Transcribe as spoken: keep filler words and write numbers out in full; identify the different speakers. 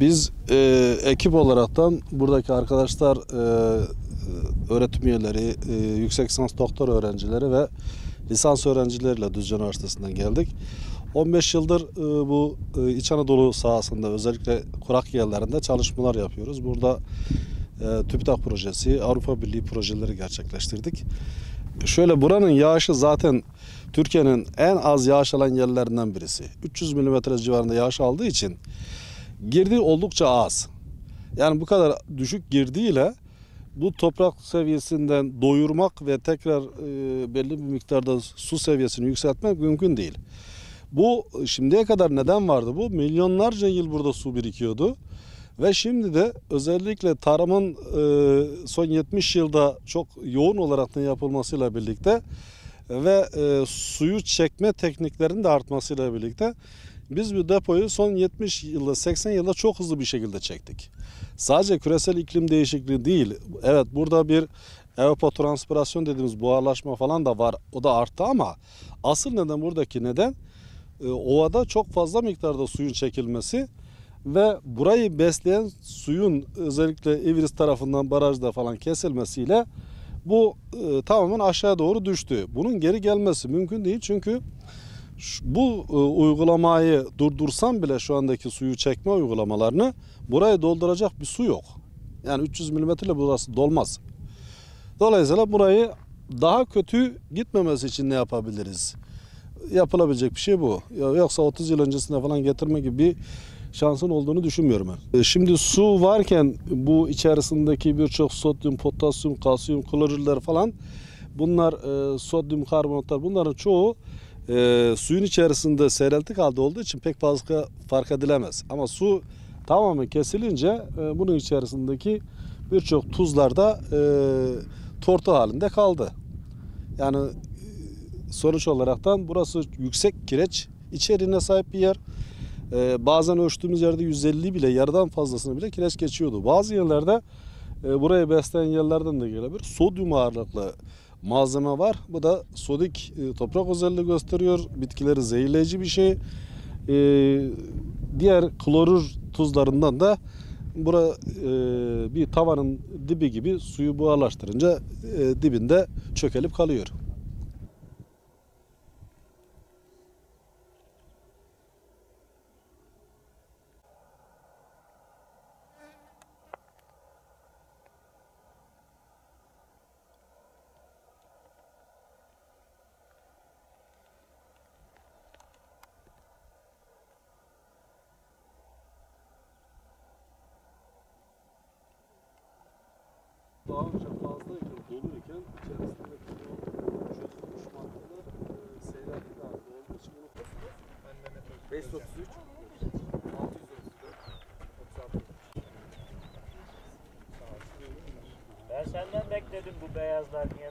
Speaker 1: Biz e, ekip olaraktan buradaki arkadaşlar, e, öğretim üyeleri, e, yüksek lisans doktor öğrencileri ve lisans öğrencileriyle Düzce Üniversitesi'nden geldik. on beş yıldır e, bu e, İç Anadolu sahasında özellikle kurak yerlerinde çalışmalar yapıyoruz. Burada e, TÜBİTAK projesi, Avrupa Birliği projeleri gerçekleştirdik. Şöyle, buranın yağışı zaten Türkiye'nin en az yağış alan yerlerinden birisi. üç yüz milimetre civarında yağış aldığı için girdi oldukça az. Yani bu kadar düşük girdiğiyle bu toprak seviyesinden doyurmak ve tekrar e, belli bir miktarda su seviyesini yükseltmek mümkün değil. Bu şimdiye kadar neden vardı? Bu milyonlarca yıl burada su birikiyordu. Ve şimdi de özellikle tarımın e, son yetmiş yılda çok yoğun olarak yapılmasıyla birlikte ve e, suyu çekme tekniklerinin de artmasıyla birlikte biz bu depoyu son yetmiş yılda, seksen yılda çok hızlı bir şekilde çektik. Sadece küresel iklim değişikliği değil. Evet, burada bir evapotranspirasyon dediğimiz buharlaşma falan da var. O da arttı ama asıl neden, buradaki neden e, ovada çok fazla miktarda suyun çekilmesi ve burayı besleyen suyun özellikle İvriz tarafından barajda falan kesilmesiyle bu e, tamamen aşağı doğru düştü. Bunun geri gelmesi mümkün değil çünkü bu e, uygulamayı durdursam bile şu andaki suyu çekme uygulamalarını, burayı dolduracak bir su yok. Yani üç yüz milimetre ile burası dolmaz. Dolayısıyla burayı daha kötü gitmemesi için ne yapabiliriz? Yapılabilecek bir şey bu. Yoksa otuz yıl öncesine falan getirme gibi bir şansın olduğunu düşünmüyorum ben. Şimdi su varken bu içerisindeki birçok sodyum, potasyum, kalsiyum, klorürler falan, bunlar e, sodyum karbonatlar, bunların çoğu e, suyun içerisinde seyreltik halde olduğu için pek fazla fark edilemez. Ama su tamamen kesilince e, bunun içerisindeki birçok tuzlar da e, tortu halinde kaldı. Yani sonuç olaraktan burası yüksek kireç içeriğine sahip bir yer. Ee, bazen ölçtüğümüz yerde yüz elli bile, yarıdan fazlasını bile kireç geçiyordu. Bazı yerlerde e, burayı besleyen yerlerden de gelebilir. Sodyum ağırlıklı malzeme var. Bu da sodik e, toprak özelliği gösteriyor. Bitkileri zehirleyici bir şey. E, diğer klorür tuzlarından da bura e, bir tavanın dibi gibi suyu buharlaştırınca e, dibinde çökelip kalıyor. Daha önce fazlayken, doluyken içerisindeki bu çözülmüş maddeler e, seyrelti halde olduğu için bunu beş yüz otuz üç, altı yüz otuz dört, otuz altı.
Speaker 2: Ben senden bekledim bu beyazlar niye